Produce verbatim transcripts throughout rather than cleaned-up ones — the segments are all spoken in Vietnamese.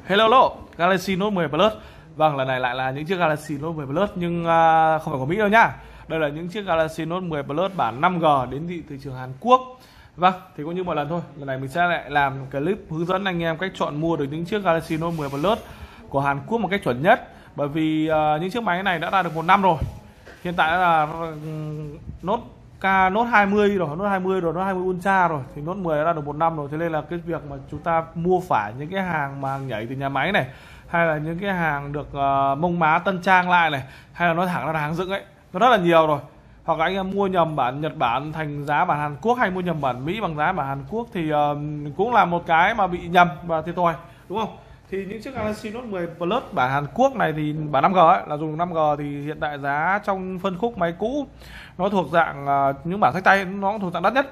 Hello, hello, Galaxy Note mười Plus. Vâng, lần này lại là những chiếc Galaxy Note mười Plus nhưng uh, không phải của Mỹ đâu nhá. Đây là những chiếc Galaxy Note mười Plus bản năm G đến thị thị trường Hàn Quốc. Vâng, thì cũng như mọi lần thôi, lần này mình sẽ lại làm clip hướng dẫn anh em cách chọn mua được những chiếc Galaxy Note mười Plus của Hàn Quốc một cách chuẩn nhất. Bởi vì uh, những chiếc máy này đã ra được một năm rồi. Hiện tại là uh, Note K, Note hai mươi rồi, Note hai mươi rồi, Note hai mươi Ultra rồi, thì Note mười đã ra được một năm rồi. Thế nên là cái việc mà chúng ta mua phải những cái hàng mà nhảy từ nhà máy này, hay là những cái hàng được uh, mông má tân trang lại này, hay là nói thẳng là hàng dựng ấy, nó rất là nhiều rồi. Hoặc là anh em mua nhầm bản Nhật Bản thành giá bản Hàn Quốc, hay mua nhầm bản Mỹ bằng giá bản Hàn Quốc, thì uh, cũng là một cái mà bị nhầm và thiệt thòi, đúng không? Thì những chiếc Galaxy Note mười Plus bản Hàn Quốc này thì bản năm G ấy, là dùng năm G, thì hiện tại giá trong phân khúc máy cũ nó thuộc dạng uh, những bản sách tay, nó cũng thuộc dạng đắt nhất.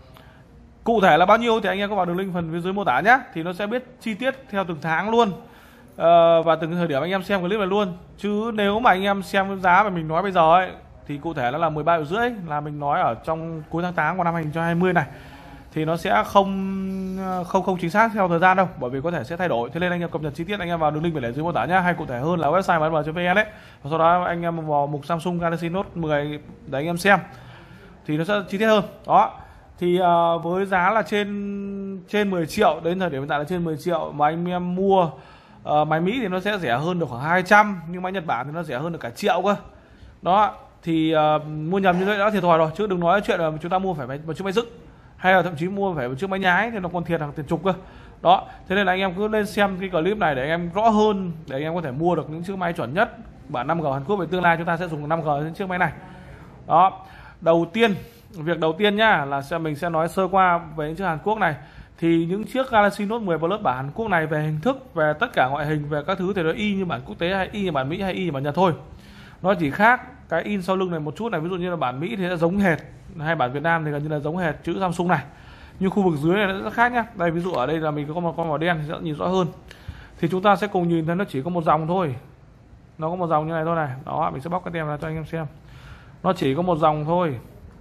Cụ thể là bao nhiêu thì anh em có vào đường link phần phía dưới mô tả nhé, thì nó sẽ biết chi tiết theo từng tháng luôn, uh, và từng thời điểm anh em xem clip này luôn. Chứ nếu mà anh em xem cái giá mà mình nói bây giờ ấy, thì cụ thể nó là mười ba triệu rưỡi, là mình nói ở trong cuối tháng tám của năm hai nghìn không trăm hai mươi này, thì nó sẽ không không không chính xác theo thời gian đâu, bởi vì có thể sẽ thay đổi. Thế nên anh em cập nhật chi tiết anh em vào đường link để dưới mô tả nhá, hay cụ thể hơn là website bán chấm vn đấy. Và sau đó anh em vào mục Samsung Galaxy Note mười để anh em xem thì nó sẽ chi tiết hơn. Đó. Thì uh, với giá là trên trên mười triệu, đến thời điểm hiện tại là trên mười triệu, mà anh em mua uh, máy Mỹ thì nó sẽ rẻ hơn được khoảng hai trăm, nhưng máy Nhật Bản thì nó rẻ hơn được cả triệu cơ. Đó. Thì uh, mua nhầm như vậy đã thiệt thòi rồi, chứ đừng nói chuyện là chúng ta mua phải một chiếc máy dựng, hay là thậm chí mua phải một chiếc máy nhái thì nó còn thiệt hàng tiền chục cơ. Đó, thế nên là anh em cứ lên xem cái clip này để anh em rõ hơn, để anh em có thể mua được những chiếc máy chuẩn nhất bản năm G Hàn Quốc. Về tương lai chúng ta sẽ dùng năm G trên chiếc máy này. Đó, đầu tiên, việc đầu tiên nhá, là sẽ mình sẽ nói sơ qua về những chiếc Hàn Quốc này. Thì những chiếc Galaxy Note mười Plus bản Hàn Quốc này về hình thức, về tất cả ngoại hình, về các thứ thì nó y như bản quốc tế, hay y như bản Mỹ, hay y như bản Nhật thôi. Nó chỉ khác cái in sau lưng này một chút này, ví dụ như là bản Mỹ thì sẽ giống hệt, hay bản Việt Nam thì gần như là giống hệt chữ Samsung này. Nhưng khu vực dưới này nó rất khác nhá. Đây ví dụ ở đây là mình có một con màu đen thì sẽ nhìn rõ hơn. Thì chúng ta sẽ cùng nhìn thấy nó chỉ có một dòng thôi. Nó có một dòng như này thôi này. Đó, mình sẽ bóc cái tem ra cho anh em xem. Nó chỉ có một dòng thôi.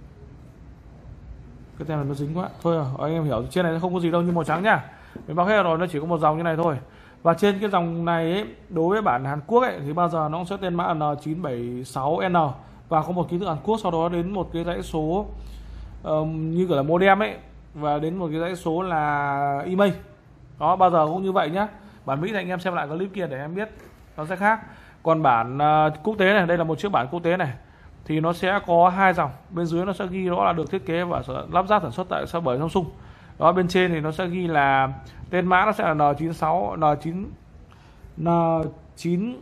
Cái tem này nó dính quá. Thôi rồi, anh em hiểu, trên này nó không có gì đâu, như màu trắng nhá. Mình bóc hết rồi, nó chỉ có một dòng như này thôi. Và trên cái dòng này ấy, đối với bản Hàn Quốc ấy, thì bao giờ nó cũng sẽ tên mã N chín bảy sáu N, và có một ký tự Hàn Quốc, sau đó đến một cái dãy số uh, như kiểu là modem ấy, và đến một cái dãy số là email. Đó, bao giờ cũng như vậy nhá. Bản Mỹ thì anh em xem lại clip kia để em biết nó sẽ khác. Còn bản uh, quốc tế này, đây là một chiếc bản quốc tế này, thì nó sẽ có hai dòng. Bên dưới nó sẽ ghi đó là được thiết kế và lắp ráp sản xuất tại bởi Samsung. Đó, bên trên thì nó sẽ ghi là tên mã nó sẽ là N chín sáu N chín N chín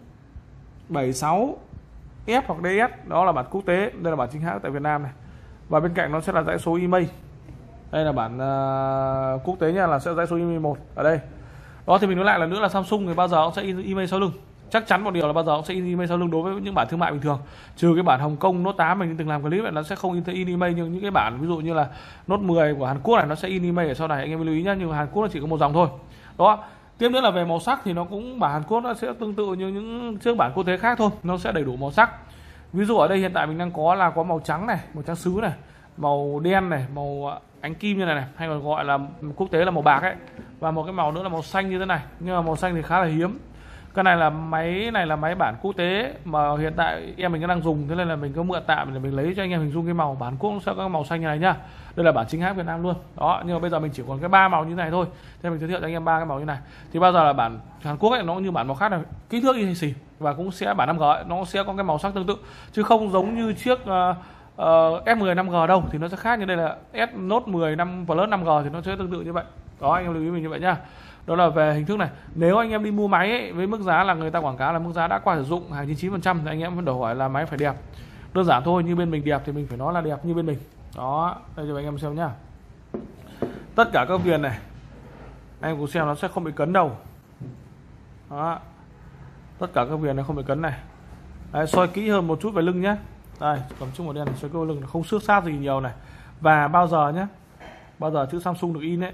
bảy sáu F hoặc D S, đó là bản quốc tế, đây là bản chính hãng tại Việt Nam này. Và bên cạnh nó sẽ là dãy số email. Đây là bản uh, quốc tế nha, là sẽ dãy số email một ở đây. Đó, thì mình nói lại là nữa là Samsung thì bao giờ cũng sẽ in email sau lưng. Chắc chắn một điều là bao giờ cũng sẽ in email sau lưng đối với những bản thương mại bình thường. Trừ cái bản Hồng Kông Note tám mình từng làm clip này, nó sẽ không in, in email, nhưng những cái bản ví dụ như là Note mười của Hàn Quốc này nó sẽ in email ở sau này, anh em lưu ý nhá, nhưng mà Hàn Quốc nó chỉ có một dòng thôi. Đó. Tiếp nữa là về màu sắc thì nó cũng, bản Hàn Quốc nó sẽ tương tự như những chiếc bản quốc tế khác thôi, nó sẽ đầy đủ màu sắc. Ví dụ ở đây hiện tại mình đang có là có màu trắng này, màu trắng sứ này, màu đen này, màu ánh kim như này này, hay còn gọi là quốc tế là màu bạc ấy, và một cái màu nữa là màu xanh như thế này, nhưng mà màu xanh thì khá là hiếm. Cái này là máy này là máy bản quốc tế mà hiện tại em mình đang dùng, thế nên là mình có mượn tạm để mình lấy cho anh em hình dung cái màu bản quốc, nó sẽ có màu xanh như này nhá. Đây là bản chính hãng Việt Nam luôn. Đó, nhưng mà bây giờ mình chỉ còn cái ba màu như này thôi, thế mình giới thiệu cho anh em ba cái màu như này. Thì bao giờ là bản Hàn Quốc ấy, nó cũng như bản màu khác này, kích thước y xì, và cũng sẽ bản năm G ấy, nó sẽ có cái màu sắc tương tự, chứ không giống như chiếc uh, uh, S mười năm G đâu, thì nó sẽ khác. Như đây là S Note mười năm Plus năm G thì nó sẽ tương tự như vậy. Đó, anh em lưu ý mình như vậy nhá. Đó là về hình thức này. Nếu anh em đi mua máy ấy, với mức giá là người ta quảng cáo là mức giá đã qua sử dụng, hàng chín mươi chín phần trăm, thì anh em vẫn đòi hỏi là máy phải đẹp. Đơn giản thôi, như bên mình đẹp thì mình phải nói là đẹp như bên mình. Đó, đây cho anh em xem nhá. Tất cả các viền này anh em cũng xem nó sẽ không bị cấn đâu. Đó. Tất cả các viền này không bị cấn này. Đấy, soi kỹ hơn một chút về lưng nhé. Đây, cầm chung màu đen này, soi kỹ lưng, không xước sát gì nhiều này. Và bao giờ nhé, bao giờ chữ Samsung được in ấy.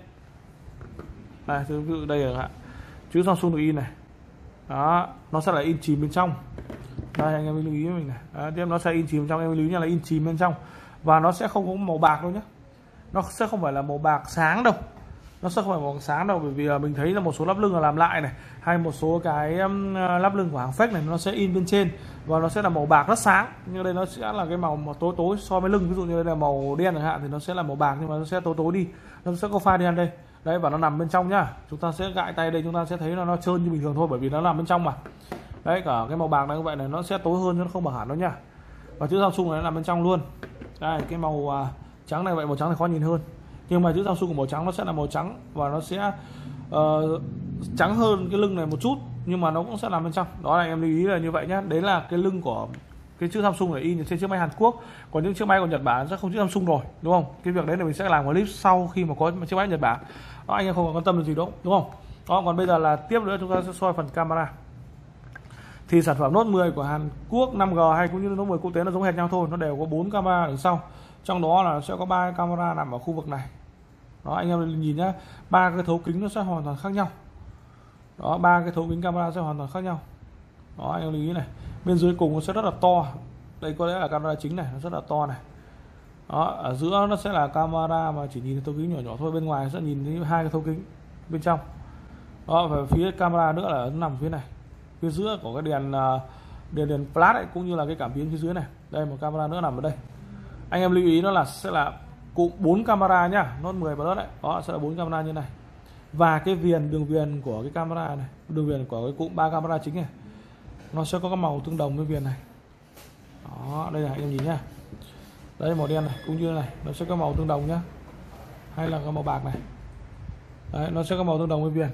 Đây, ví dụ đây là chữ Samsung được in này. Đó, nó sẽ là in chìm bên trong. Đây, anh em lưu ý với mình này. Đó, tiếp nó sẽ in chìm bên trong, em lưu ý là in chìm bên trong. Và nó sẽ không có màu bạc đâu nhé. Nó sẽ không phải là màu bạc sáng đâu. nó sẽ không phải màu sáng đâu, bởi vì là mình thấy là một số lắp lưng là làm lại này, hay một số cái um, lắp lưng của hàng fake này nó sẽ in bên trên và nó sẽ là màu bạc rất sáng, nhưng đây nó sẽ là cái màu mà tối tối so với lưng. Ví dụ như đây là màu đen chẳng hạn thì nó sẽ là màu bạc, nhưng mà nó sẽ tối tối đi, nó sẽ có pha đen đây đấy, và nó nằm bên trong nhá. Chúng ta sẽ gãi tay đây, chúng ta sẽ thấy là nó trơn như bình thường thôi, bởi vì nó nằm bên trong mà. Đấy, cả cái màu bạc này như vậy này nó sẽ tối hơn chứ nó không bạc hẳn đâu nhá. Và chữ Samsung này nó nằm bên trong luôn. Đây, cái màu uh, trắng này vậy, màu trắng thì khó nhìn hơn, nhưng mà chữ Samsung của màu trắng nó sẽ là màu trắng và nó sẽ uh, trắng hơn cái lưng này một chút, nhưng mà nó cũng sẽ nằm bên trong. Đó là em lưu ý là như vậy nhá. Đấy là cái lưng của cái chữ Samsung này in trên chiếc máy Hàn Quốc, còn những chiếc máy của Nhật Bản sẽ không chữ Samsung rồi, đúng không? Cái việc đấy là mình sẽ làm clip sau khi mà có chiếc máy Nhật Bản. Đó, anh em không quan tâm được gì đâu, đúng không? Đó, còn bây giờ là tiếp nữa chúng ta sẽ soi phần camera. Thì sản phẩm Note mười của Hàn Quốc năm G hay cũng như Note mười quốc tế nó giống hệt nhau thôi, nó đều có bốn camera đằng sau, trong đó là sẽ có ba camera nằm ở khu vực này. Đó, anh em nhìn nhá, ba cái thấu kính nó sẽ hoàn toàn khác nhau. Đó, ba cái thấu kính camera sẽ hoàn toàn khác nhau. Đó, anh em lưu ý này, bên dưới cùng nó sẽ rất là to, đây có lẽ là camera chính này, nó rất là to này. Đó, ở giữa nó sẽ là camera mà chỉ nhìn thấy thấu kính nhỏ nhỏ thôi, bên ngoài sẽ nhìn thấy hai cái thấu kính bên trong. Đó, và phía camera nữa là nó nằm phía này, phía giữa của cái đèn đèn đèn flash ấy, cũng như là cái cảm biến phía dưới này. Đây, một camera nữa nằm ở đây. Anh em lưu ý nó là sẽ là cụm bốn camera nhá, Note mười Plus đấy. Đó, sẽ là bốn camera như này. Và cái viền, đường viền của cái camera này, đường viền của cái cụm ba camera chính này, nó sẽ có cái màu tương đồng với viền này. Đó, đây là anh em nhìn nhá. Đây, màu đen này cũng như này, nó sẽ có màu tương đồng nhá. Hay là cái màu bạc này. Đấy, nó sẽ có màu tương đồng với viền.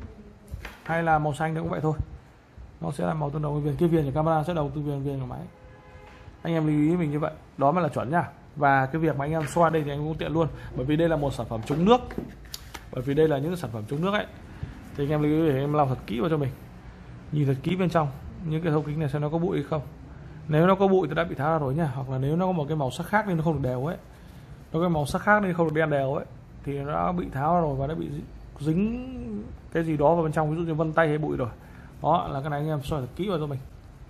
Hay là màu xanh cũng vậy thôi, nó sẽ là màu tương đồng với viền. Cái viền của camera sẽ đầu từ viền viền của máy. Anh em lưu ý mình như vậy, đó mới là chuẩn nhá. Và cái việc mà anh em xoa đây thì anh cũng tiện luôn, bởi vì đây là một sản phẩm chống nước. Bởi vì đây là những sản phẩm chống nước ấy, thì anh em lưu ý để em lau thật kỹ vào cho mình, nhìn thật kỹ bên trong những cái thấu kính này xem nó có bụi hay không. Nếu nó có bụi thì đã bị tháo ra rồi nhá, hoặc là nếu nó có một cái màu sắc khác nên nó không được đều ấy, nó có cái màu sắc khác nên không được đen đều ấy, thì nó đã bị tháo ra rồi và đã bị dính cái gì đó vào bên trong, ví dụ như vân tay hay bụi rồi. Đó là cái này anh em soi thật kỹ vào cho mình.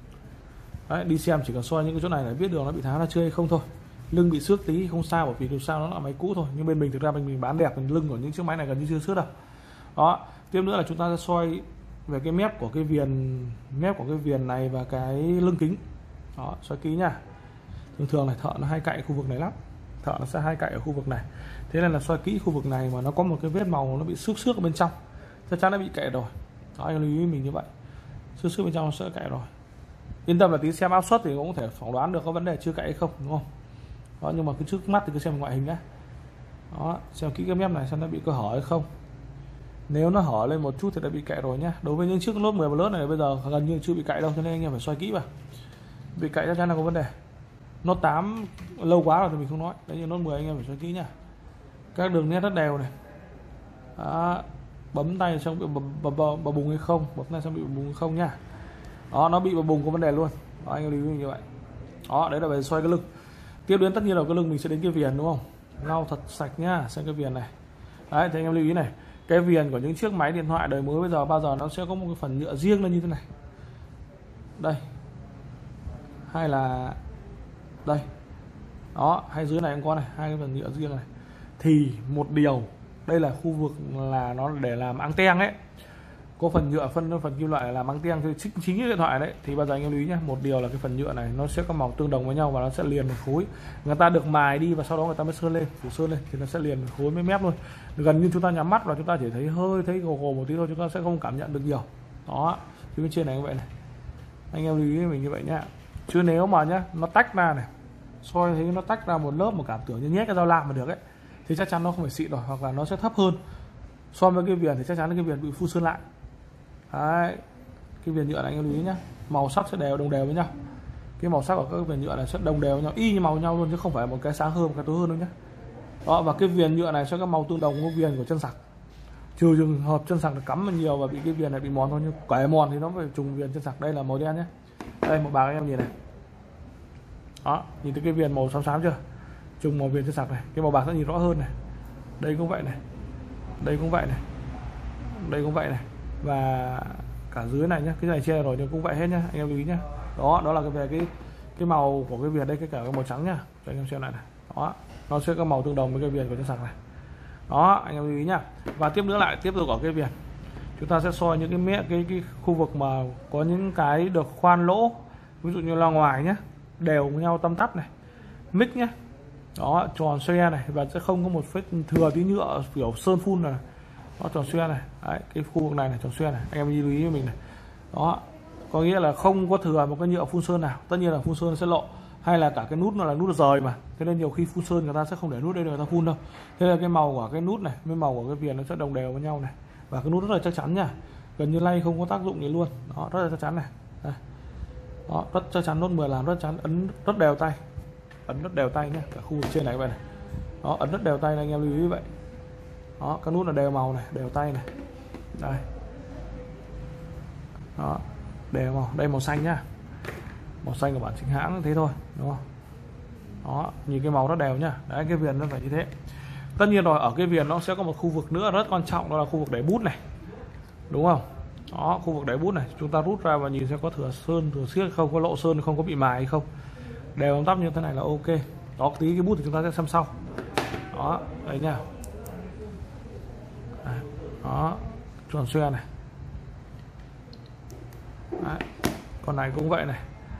Đấy, đi xem chỉ cần soi những cái chỗ này là biết đường nó bị tháo ra chưa hay không thôi. Lưng bị xước tí không sao, bởi vì dù sao nó là máy cũ thôi, nhưng bên mình thực ra mình, mình bán đẹp, mình lưng của những chiếc máy này gần như chưa xước đâu. Đó, tiếp nữa là chúng ta sẽ soi về cái mép của cái viền, mép của cái viền này và cái lưng kính. Đó, soi kỹ nha. Thường thường này thợ nó hay cạy khu vực này lắm, thợ nó sẽ hay cạy ở khu vực này, thế nên là soi kỹ khu vực này mà nó có một cái vết màu nó bị xước xước ở bên trong, chắc chắn nó bị cạy rồi. Đó, anh lưu ý mình như vậy, xước xước bên trong nó sẽ cạy rồi. Yên tâm là tí xem áp suất thì cũng có thể phỏng đoán được có vấn đề chưa cạy hay không, đúng không? Đó, nhưng mà cứ trước mắt thì cứ xem ngoại hình nhé. Đó, xem kỹ cái mép này xem nó bị có hở hay không. Nếu nó hở lên một chút thì đã bị cạy rồi nhá. Đối với những chiếc Note mười Plus này bây giờ gần như chưa bị cạy đâu, cho nên anh em phải xoay kỹ vào. Bị cạy chắc chắn là có vấn đề. Note tám lâu quá rồi thì mình không nói, đấy, như Note mười anh em phải xoay kỹ nhá. Các đường nét rất đều này. Đó, bấm tay xong bị bập bùng hay không, bấm tay xong bị bùng hay không nhá. Đó, nó bị bập bùng có vấn đề luôn. Đó, anh em lưu ý như vậy. Đó, đấy là về xoay cái lưng. Tiếp đến tất nhiên là cái lưng mình sẽ đến cái viền, đúng không? Lau thật sạch nhá, xem cái viền này. Đấy, thì anh em lưu ý này, cái viền của những chiếc máy điện thoại đời mới bây giờ bao giờ nó sẽ có một cái phần nhựa riêng lên như thế này. Đây. Hay là đây. Đó, hay dưới này cũng có này, hai cái phần nhựa riêng này. Thì một điều, đây là khu vực là nó để làm anten ấy. Có phần nhựa, phân phần kim loại làm anten thì chính, chính cái điện thoại đấy, thì bao giờ anh em lưu ý nhé, một điều là cái phần nhựa này nó sẽ có màu tương đồng với nhau và nó sẽ liền một khối. Người ta được mài đi và sau đó người ta mới sơn lên, phủ sơn lên thì nó sẽ liền một khối với mép luôn. Gần như chúng ta nhắm mắt và chúng ta chỉ thấy hơi thấy gồ gồ một tí thôi, chúng ta sẽ không cảm nhận được nhiều. Đó, phía bên trên này như vậy này, anh em lưu ý mình như vậy nhá. Chứ nếu mà nhá nó tách ra này, soi thấy nó tách ra một lớp một cảm tưởng như nhét cái dao lam mà được ấy, thì chắc chắn nó không phải xịn rồi, hoặc là nó sẽ thấp hơn. So với cái viền thì chắc chắn cái viền bị phun sơn lại. Đấy, cái viền nhựa này anh em lưu ý nhá, màu sắc sẽ đều đồng đều với nhau. Cái màu sắc của các viền nhựa này sẽ đồng đều với nhau, y như màu nhau luôn, chứ không phải một cái sáng hơn một cái tối hơn đâu nhá. Đó, và cái viền nhựa này sẽ có màu tương đồng với viền của chân sạc, trừ trường hợp chân sạc cắm mà nhiều và bị cái viền này bị mòn thôi, nhưng kể mòn thì nó phải trùng viền chân sạc. Đây là màu đen nhé, đây màu bạc anh em nhìn này. Đó, nhìn thấy cái viền màu xám xám chưa, trùng màu viền chân sạc này. Cái màu bạc sẽ nhìn rõ hơn này, đây cũng vậy này, đây cũng vậy này, đây cũng vậy này, và cả dưới này nhá, cái này che rồi nhưng cũng vậy hết nhá, anh em lưu ý nhá. Đó, đó là cái về cái cái màu của cái viền đây, cái cả cái màu trắng nhá, cho anh em xem lại này. Đó, nó sẽ có màu tương đồng với cái viền của chân sạc này. Đó anh em lưu ý nhá. Và tiếp nữa lại tiếp tục ở cái viền chúng ta sẽ soi những cái mẹ cái, cái khu vực mà có những cái được khoan lỗ, ví dụ như là ngoài nhé, đều với nhau tăm tắp này, mic nhé, đó tròn xoe này, và sẽ không có một vết thừa tí nhựa kiểu sơn phun này, nó tròn xoe này. Đấy, cái khu vực này này tròn xoe này, anh em lưu ý với mình này. Đó có nghĩa là không có thừa một cái nhựa phun sơn nào, tất nhiên là phun sơn sẽ lộ, hay là cả cái nút nó là nút rời mà, thế nên nhiều khi phun sơn người ta sẽ không để nút đây để người ta phun đâu. Thế là cái màu của cái nút này với màu của cái viền nó sẽ đồng đều với nhau này, và cái nút rất là chắc chắn nha, gần như lay không có tác dụng gì luôn. Đó rất là chắc chắn này. Đây. Đó rất chắc chắn, nốt mười làm rất chắn, ấn rất đều tay, ấn rất đều tay nhé, cả khu vực trên này các bạn này. Đó ấn rất đều tay này, anh em lưu ý vậy. Đó các nút là đều màu này, đều tay này. Đây. Đó đều màu, đây màu xanh nhá, màu xanh của bản chính hãng thế thôi, đúng không? Đó nhìn cái màu rất đều nhá. Đấy, cái viền nó phải như thế. Tất nhiên rồi, ở cái viền nó sẽ có một khu vực nữa rất quan trọng, đó là khu vực để bút này, đúng không? Đó khu vực để bút này chúng ta rút ra và nhìn xem có thừa sơn thừa xiết không, có lộ sơn không, có bị mài hay không, đều tắp như thế này là ok. Đó tí cái bút thì chúng ta sẽ xem sau. Đó đây nha. Đấy. Đó tròn xoe này. Đấy. Con này cũng vậy này.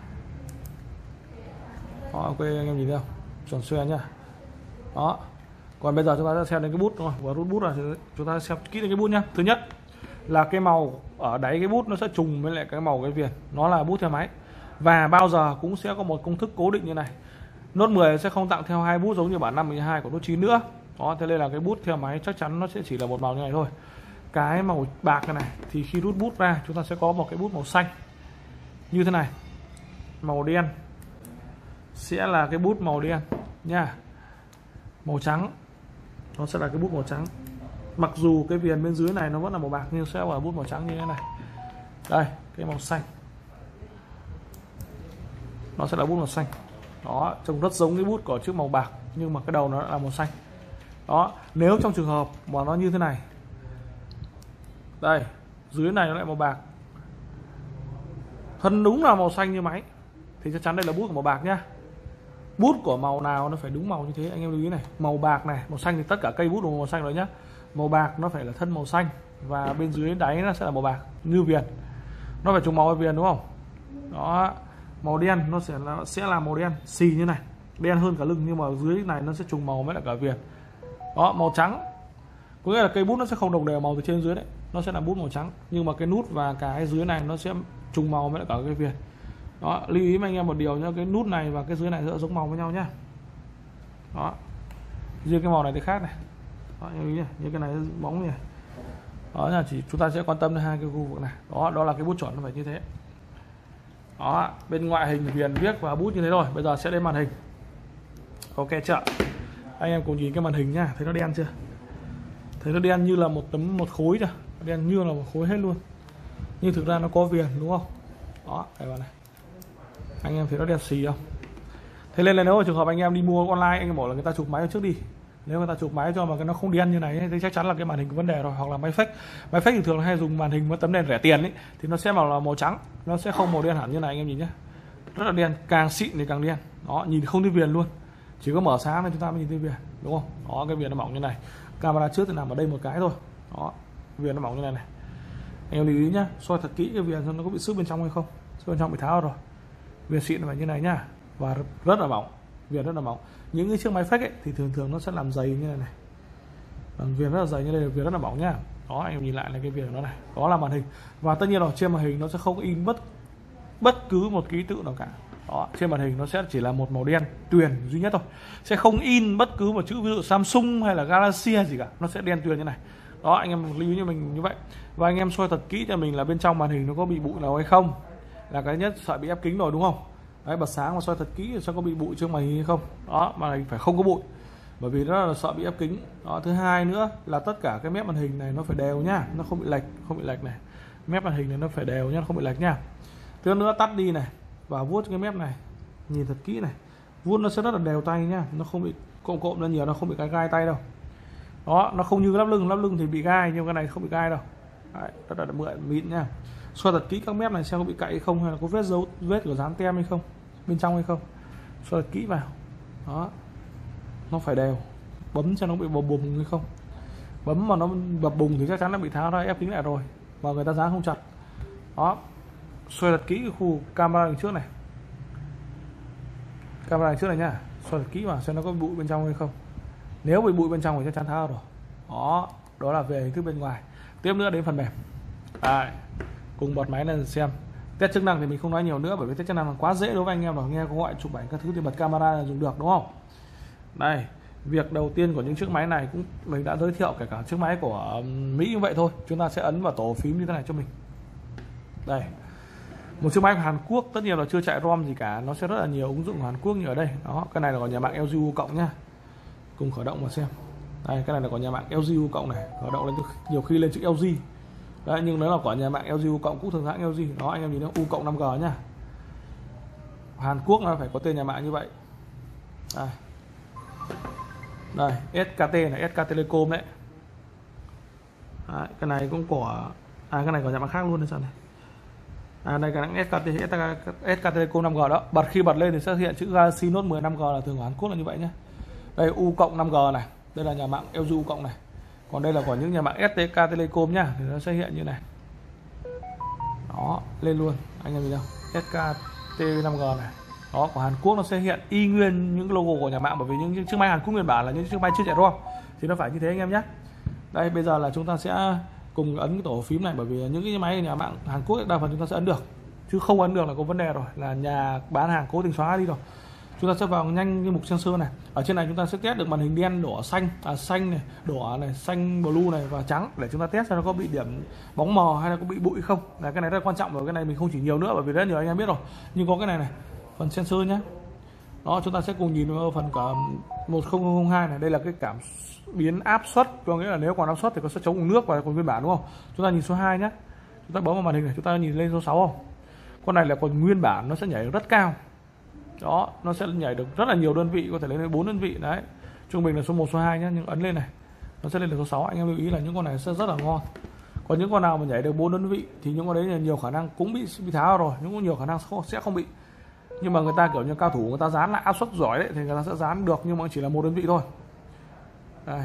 Đó, ok anh em nhìn thấy không, tròn xoe nhá. Đó còn bây giờ chúng ta sẽ xem đến cái bút, đúng không? Và rút bút là chúng ta xem kỹ đến cái bút nhá. Thứ nhất là cái màu ở đáy cái bút nó sẽ trùng với lại cái màu cái viền, nó là bút theo máy, và bao giờ cũng sẽ có một công thức cố định như này. Nốt mười sẽ không tặng theo hai bút giống như bản năm mười hai của Note chín nữa. Đó thế nên là cái bút theo máy chắc chắn nó sẽ chỉ là một màu như này thôi. Cái màu bạc này, này thì khi rút bút ra chúng ta sẽ có một cái bút màu xanh như thế này, màu đen sẽ là cái bút màu đen nha, màu trắng nó sẽ là cái bút màu trắng. Mặc dù cái viền bên dưới này nó vẫn là màu bạc nhưng sẽ là bút màu trắng như thế này. Đây cái màu xanh nó sẽ là bút màu xanh. Đó trông rất giống cái bút của chiếc màu bạc nhưng mà cái đầu nó là màu xanh. Đó nếu trong trường hợp mà nó như thế này, đây dưới này nó lại màu bạc, thân đúng là màu xanh như máy, thì chắc chắn đây là bút của màu bạc nhá. Bút của màu nào nó phải đúng màu như thế, anh em lưu ý này. Màu bạc này, màu xanh thì tất cả cây bút đều màu xanh rồi nhá. Màu bạc nó phải là thân màu xanh và bên dưới đáy nó sẽ là màu bạc như viền, nó phải trùng màu với viền, đúng không? Đó màu đen nó sẽ là sẽ là màu đen xì như này, đen hơn cả lưng, nhưng mà dưới này nó sẽ trùng màu với lại cả viền. Đó màu trắng có nghĩa là cây bút nó sẽ không đồng đều màu từ trên dưới đấy, nó sẽ là bút màu trắng, nhưng mà cái nút và cái dưới này nó sẽ trùng màu với lại cả cái viền. Đó lưu ý với anh em một điều nhá, cái nút này và cái dưới này sẽ giống màu với nhau nhá. Đó riêng cái màu này thì khác này. Đó, như, như cái này bóng này. Đó là chỉ chúng ta sẽ quan tâm đến hai cái khu vực này. Đó đó là cái bút chuẩn nó phải như thế. Đó bên ngoại hình viền viết và bút như thế rồi. Bây giờ sẽ đến màn hình. Ok chưa? Anh em cùng nhìn cái màn hình nhá, thấy nó đen chưa? Thấy nó đen như là một tấm một khối chưa? Đen như là một khối hết luôn. Nhưng thực ra nó có viền, đúng không? Đó đây vào này. Anh em thấy nó đen xì không? Thế nên là nếu mà trường hợp anh em đi mua online, anh em bảo là người ta chụp máy trước đi, nếu người ta chụp máy cho mà cái nó không đen như này thì chắc chắn là cái màn hình có vấn đề rồi, hoặc là máy fake. Máy fake thì thường hay dùng màn hình với tấm đèn rẻ tiền ấy, thì nó sẽ bảo là màu trắng, nó sẽ không màu đen hẳn như này, anh em nhìn nhé, rất là đen, càng xịn thì càng đen. Đó nhìn không thấy viền luôn, chỉ có mở sáng nên chúng ta mới nhìn thấy viền, đúng không? Đó cái viền nó mỏng như này, camera trước thì nằm ở đây một cái thôi. Đó viền nó mỏng như này này, anh em lưu ý nhá, soi thật kỹ cái viền xem nó có bị xước bên trong hay không. Xước bên trong bị tháo rồi, viền xịn là phải như này nhá, và rất là mỏng, viền rất là mỏng. Những cái chiếc máy fake ấy, thì thường thường nó sẽ làm dày như này này, còn viền rất là dày như đây, viền rất là mỏng nhá. Đó anh em nhìn lại là cái viền của nó này, đó là màn hình. Và tất nhiên rồi trên màn hình nó sẽ không in bất bất cứ một ký tự nào cả. Đó trên màn hình nó sẽ chỉ là một màu đen tuyền duy nhất thôi, sẽ không in bất cứ một chữ ví dụ Samsung hay là Galaxy hay gì cả, nó sẽ đen tuyền như này. Đó anh em lưu ý như mình như vậy. Và anh em soi thật kỹ cho mình là bên trong màn hình nó có bị bụi nào hay không, là cái nhất, sợ bị ép kính rồi, đúng không? Đấy bật sáng và soi thật kỹ xem có bị bụi trên màn hình hay không. Đó màn hình phải không có bụi, bởi vì nó là sợ bị ép kính. Đó thứ hai nữa là tất cả cái mép màn hình này nó phải đều nhá, nó không bị lệch, không bị lệch này, mép màn hình này nó phải đều nhá, không bị lệch nhá. Thứ nữa tắt đi này và vuốt cái mép này, nhìn thật kỹ này, vuốt nó sẽ rất là đều tay nhá, nó không bị cộm cộm ra nhiều, nó không bị cái gai tay đâu. Đó nó không như lắp lưng, lắp lưng thì bị gai, nhưng cái này không bị gai đâu. Đấy, rất là mượt mịn nha. Xoa thật kỹ các mép này xem có bị cạy hay không, hay là có vết dấu vết của dán tem hay không, bên trong hay không. Xoa thật kỹ vào. Đó nó phải đều, bấm cho nó bị bò bùm hay không. bấm mà nó bập bùng thì chắc chắn nó bị tháo ra, ép kính lại rồi mà người ta dán không chặt. Đó, xoay thật kỹ cái khu camera đằng trước này, camera đằng trước này nhá, xoay thật kỹ vào xem nó có bụi bên trong hay không. Nếu bị bụi bên trong thì chắc chắn tháo rồi. Đó, đó là về hình thức bên ngoài. Tiếp nữa đến phần mềm. Đấy, cùng bật máy lên xem. Test chức năng thì mình không nói nhiều nữa, bởi vì test chức năng là quá dễ đối với anh em rồi, nghe có gọi chụp ảnh các thứ thì bật camera là dùng được, đúng không? Đây, việc đầu tiên của những chiếc máy này cũng mình đã giới thiệu, kể cả chiếc máy của Mỹ như vậy thôi. Chúng ta sẽ ấn vào tổ phím như thế này cho mình. Đây, một chiếc máy của Hàn Quốc, tất nhiên là chưa chạy ROM gì cả, nó sẽ rất là nhiều ứng dụng của Hàn Quốc như ở đây. Đó, cái này là của nhà mạng lờ giê U cộng nhá. Cùng khởi động mà xem. Đây, cái này là của nhà mạng lờ giê U cộng này, khởi động lên nhiều khi lên chữ lờ giê. Đấy, nhưng nó là của nhà mạng lờ giê U cộng, cũng thường hãng lờ giê. Đó, anh em nhìn nó U cộng năm G nhá. Hàn Quốc nó phải có tên nhà mạng như vậy. Đây, đây ét ca tê này, ét ca Telecom đấy. Đấy, cái này cũng của à cái này của nhà mạng khác luôn đấy sao này. À đây cái ét ca tê, ét ca Telecom năm G đó. Bật khi bật lên thì sẽ hiện chữ Galaxy Note mười năm G là thường của Hàn Quốc là như vậy nhé. Đây U cộng năm G này, đây là nhà mạng lờ giê U cộng này. Còn đây là của những nhà mạng ét tê ca Telecom nhá, thì nó sẽ hiện như này. Đó, lên luôn. Anh em nhìn không? ét ca tê năm G này. Đó, của Hàn Quốc nó sẽ hiện y nguyên những logo của nhà mạng, bởi vì những chiếc máy Hàn Quốc nguyên bản là những chiếc máy chưa chạy ROM thì nó phải như thế anh em nhé. Đây, bây giờ là chúng ta sẽ cùng ấn cái tổ phím này, bởi vì những cái máy nhà mạng Hàn Quốc đa phần chúng ta sẽ ấn được, chứ không ấn được là có vấn đề rồi, là nhà bán hàng cố tình xóa đi rồi. Chúng ta sẽ vào nhanh cái mục sensor này. Ở trên này chúng ta sẽ test được màn hình đen, đỏ, xanh, à xanh này, đỏ này, xanh, blue này và trắng, để chúng ta test xem nó có bị điểm bóng mờ hay là có bị bụi không. Là cái này rất là quan trọng, rồi cái này mình không chỉ nhiều nữa, bởi vì rất nhiều anh em biết rồi. Nhưng có cái này này, phần sensor nhé. Đó, chúng ta sẽ cùng nhìn vào phần cả một không không hai này. Đây là cái cảm biến áp suất, có nghĩa là nếu còn áp suất thì có sẽ chống ủng nước và còn nguyên bản, đúng không? Chúng ta nhìn số hai nhé. Chúng ta bấm vào màn hình này, chúng ta nhìn lên số sáu không? Con này là còn nguyên bản, nó sẽ nhảy rất cao. Đó, nó sẽ nhảy được rất là nhiều đơn vị, có thể lên đến bốn đơn vị đấy. Trung bình là số một, số hai nhé, nhưng ấn lên này nó sẽ lên được số sáu. Anh em lưu ý là những con này sẽ rất là ngon. Còn những con nào mà nhảy được bốn đơn vị thì những con đấy là nhiều khả năng cũng bị bị tháo rồi, những con nhiều khả năng sẽ không bị. Nhưng mà người ta kiểu như cao thủ, người ta dán lại áp suất giỏi đấy thì người ta sẽ dán được, nhưng mà chỉ là một đơn vị thôi. Đây,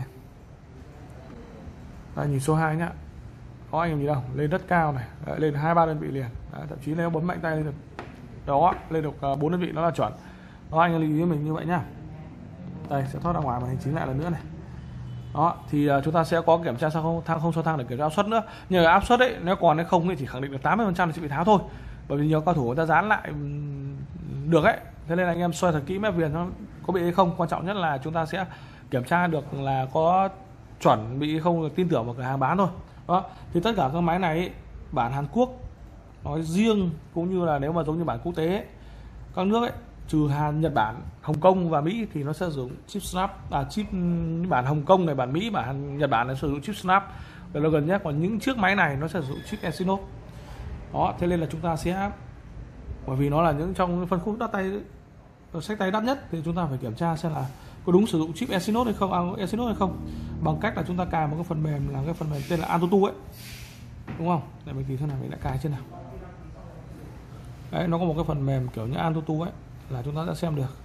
đây nhìn số hai nhá. Có anh em nhìn không? Lên rất cao này, đấy, lên hai ba đơn vị liền. Đấy, thậm chí nếu bấm mạnh tay lên được đó, lên được bốn đơn vị nó là chuẩn. Đó, anh em lưu ý mình như vậy nhá. Đây, sẽ thoát ra ngoài màn hình chính lại lần nữa này. Đó, thì uh, chúng ta sẽ có kiểm tra sao không thang không số thang để kiểm tra áp suất nữa. Nhưng áp suất đấy nếu còn hay không thì chỉ khẳng định được tám mươi phần trăm sẽ bị tháo thôi, bởi vì nhiều cao thủ người ta dán lại được ấy. Thế nên là anh em soi thật kỹ mép viền nó có bị hay không. Quan trọng nhất là chúng ta sẽ kiểm tra được là có chuẩn bị hay không, là tin tưởng vào cửa hàng bán thôi. Đó, thì tất cả các máy này ấy, bản Hàn Quốc nói riêng, cũng như là nếu mà giống như bản quốc tế ấy, các nước ấy, trừ Hàn, Nhật Bản, Hồng Kông và Mỹ thì nó sẽ sử dụng chip Snap, à chip bản Hồng Kông này, bản Mỹ, bản Nhật Bản là sử dụng chip Snap, đây là gần nhất. Còn những chiếc máy này nó sẽ sử dụng chip Exynos. Đó, thế nên là chúng ta sẽ, bởi vì nó là những trong phân khúc đắt tay, sách tay đắt nhất, thì chúng ta phải kiểm tra xem là có đúng sử dụng chip Exynos hay không, à, Exynos hay không, bằng cách là chúng ta cài một cái phần mềm là cái phần mềm tên là Antutu ấy, đúng không? Để mình tìm xem nào, mình đã cài trên nào. Đấy, nó có một cái phần mềm kiểu như Antutu ấy, là chúng ta sẽ xem được.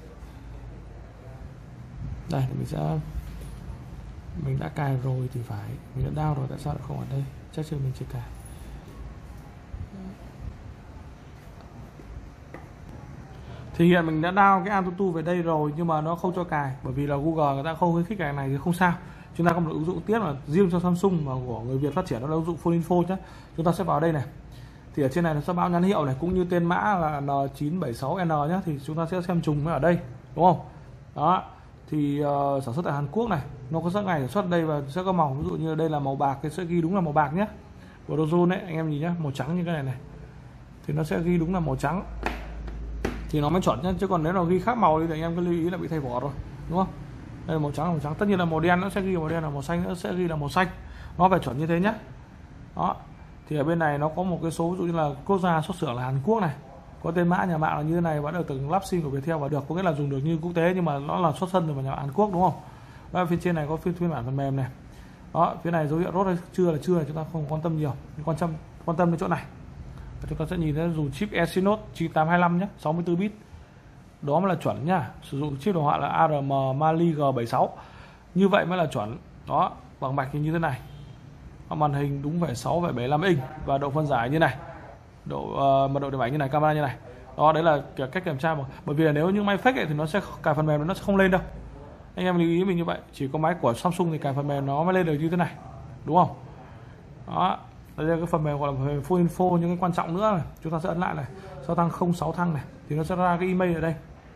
Đây thì mình sẽ, mình đã cài rồi thì phải, mình đã download rồi, tại sao lại không ở đây? Chắc chưa mình chưa cài. Thì hiện mình đã download cái Antutu về đây rồi, nhưng mà nó không cho cài, bởi vì là Google người ta không khuyến khích cái này thì không sao. Chúng ta có một ứng dụng tiếp là riêng cho Samsung và của người Việt phát triển, đó là ứng dụng Phone Info nhé. Chúng ta sẽ vào đây này. Thì ở trên này nó sẽ báo nhãn hiệu này, cũng như tên mã là N chín bảy sáu N nhé, thì chúng ta sẽ xem trùng ở đây, đúng không? Đó, thì uh, sản xuất tại Hàn Quốc này, nó có các ngày sản xuất đây và sẽ có màu, ví dụ như đây là màu bạc thì sẽ ghi đúng là màu bạc nhé. Của Dozone đấy, anh em nhìn nhé, màu trắng như cái này này, thì nó sẽ ghi đúng là màu trắng, thì nó mới chuẩn nhé. Chứ còn nếu nó ghi khác màu thì anh em cứ lưu ý là bị thay vỏ rồi, đúng không? Đây là màu trắng là màu trắng, tất nhiên là màu đen nó sẽ ghi màu đen, là màu xanh nó sẽ ghi là màu xanh, nó phải chuẩn như thế nhé. Đó, thì ở bên này nó có một cái số, ví dụ như là quốc gia xuất xưởng là Hàn Quốc này, có tên mã nhà mạng là như thế này, vẫn được từng lắp sim của Viettel và được, có nghĩa là dùng được như quốc tế, nhưng mà nó là xuất thân từ nhà Hàn Quốc, đúng không? Đó, phía trên này có phiên phiên bản phần mềm này. Đó, phía này dấu hiệu rốt hay chưa là chưa là chúng ta không quan tâm nhiều, quan tâm quan tâm đến chỗ này. Và chúng ta sẽ nhìn thấy dùng chip Exynos chín tám hai lăm nhé, sáu mươi tư bit, đó mới là chuẩn nhá. Sử dụng chip đồ họa là A R M Mali G bảy sáu, như vậy mới là chuẩn. Đó, bằng mạch như thế này, màn hình đúng phải sáu phẩy bảy mươi lăm inch và độ phân giải như này, độ uh, mật độ điểm ảnh như này, camera như này. Đó, đấy là cách kiểm tra. Bởi vì là nếu như máy fake ấy, thì nó sẽ cài phần mềm nó sẽ không lên đâu. Anh em lưu ý mình như vậy. Chỉ có máy của Samsung thì cài phần mềm nó mới lên được như thế này, đúng không? Đó, đây là cái phần mềm gọi là phần mềm full info. Những cái quan trọng nữa này, chúng ta sẽ ấn lại này, sau tăng không sáu thăng này thì nó sẽ ra cái email ở đây,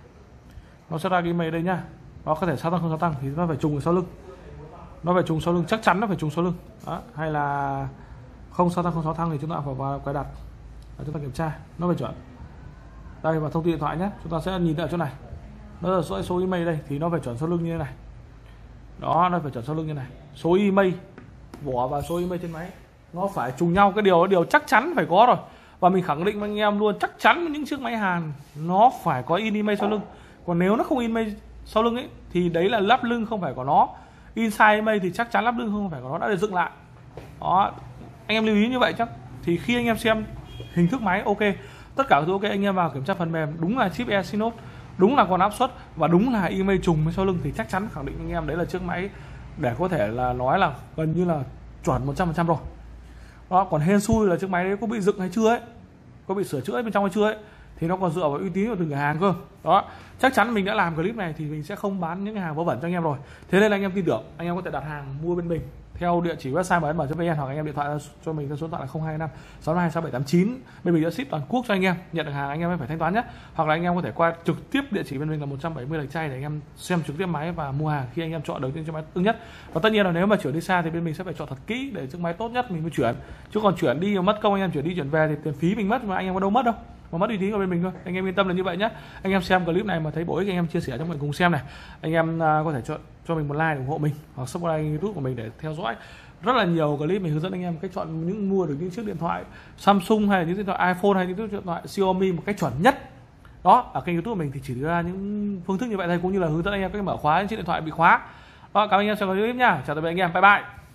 nó sẽ ra cái email ở đây nhá. Nó có thể sao tăng không sao tăng thì nó phải trùng ở sau lưng, nó phải trùng sau lưng, chắc chắn nó phải trùng sau lưng. Đó, hay là không sao tăng không sáu thăng thì chúng ta phải vào cài đặt và chúng ta kiểm tra nó phải chuẩn. Đây và thông tin điện thoại nhé, chúng ta sẽ nhìn ở chỗ này, nó là số, số email đây thì nó phải chuẩn sau lưng như thế này. Đó, nó phải chuẩn sau lưng như này, số email vỏ và số email trên máy nó phải trùng nhau. Cái điều điều chắc chắn phải có rồi, và mình khẳng định với anh em luôn, chắc chắn những chiếc máy Hàn nó phải có in email sau lưng. Còn nếu nó không in email sau lưng ấy thì đấy là lắp lưng không phải của nó. Inside email thì chắc chắn lắp lưng không phải của nó, đã được dựng lại. Đó, anh em lưu ý như vậy chắc. Thì khi anh em xem hình thức máy ok, tất cả thứ ok, anh em vào kiểm tra phần mềm đúng là chip Exynos, đúng là còn áp suất và đúng là email trùng với sau lưng thì chắc chắn khẳng định anh em đấy là chiếc máy để có thể là nói là gần như là chuẩn một trăm phần trăm rồi. Đó, còn hên xui là chiếc máy đấy có bị dựng hay chưa ấy, có bị sửa chữa bên trong hay chưa ấy, thì nó còn dựa vào uy tín của từng cửa hàng cơ. Đó, chắc chắn mình đã làm clip này thì mình sẽ không bán những cái hàng vớ vẩn cho anh em rồi. Thế nên là anh em tin tưởng, anh em có thể đặt hàng mua bên mình theo địa chỉ website em em chấm vn, hoặc anh em điện thoại cho mình theo số điện thoại là không hai năm sáu hai sáu bảy tám chín. Bên mình đã ship toàn quốc cho anh em. Nhận được hàng anh em phải thanh toán nhé. Hoặc là anh em có thể qua trực tiếp địa chỉ bên mình là một trăm bảy mươi Lạch Tray để anh em xem trực tiếp máy và mua hàng khi anh em chọn được chiếc máy ưng nhất. Và tất nhiên là nếu mà chuyển đi xa thì bên mình sẽ phải chọn thật kỹ để chiếc máy tốt nhất mình mới chuyển. Chứ còn chuyển đi mà mất công, anh em chuyển đi chuyển về thì tiền phí mình mất mà anh em có đâu mất đâu, mà mất uy tín của bên mình thôi. Anh em yên tâm là như vậy nhé. Anh em xem clip này mà thấy bổ ích, anh em chia sẻ cho mình cùng xem này. Anh em có thể cho cho mình một like ủng hộ mình, hoặc subscribe YouTube của mình để theo dõi rất là nhiều clip mình hướng dẫn anh em cách chọn những mua được những chiếc điện thoại Samsung hay là những điện thoại iPhone hay những chiếc điện thoại Xiaomi một cách chuẩn nhất. Đó, ở kênh YouTube của mình thì chỉ đưa ra những phương thức như vậy thôi, cũng như là hướng dẫn anh em cách mở khóa những chiếc điện thoại bị khóa. Đó, cảm ơn anh em xem clip nhá. Chào tạm biệt anh em, bye bye.